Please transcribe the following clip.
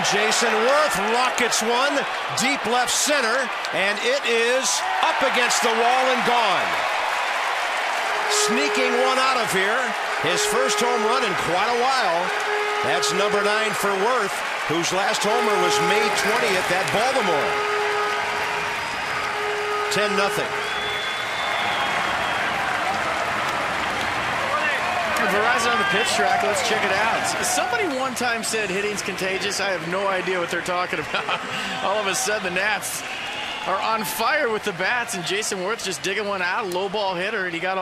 Jason Werth rockets one deep left center, and it is up against the wall and gone. Sneaking one out of here. His first home run in quite a while. That's number 9 for Werth, whose last homer was May 20th at Baltimore. 10-0. Verizon on the pitch track. Let's check it out. Somebody one time said hitting's contagious. I have no idea what they're talking about. All of a sudden, the Nats are on fire with the bats, and Jason Werth just digging one out, low ball hitter, and he got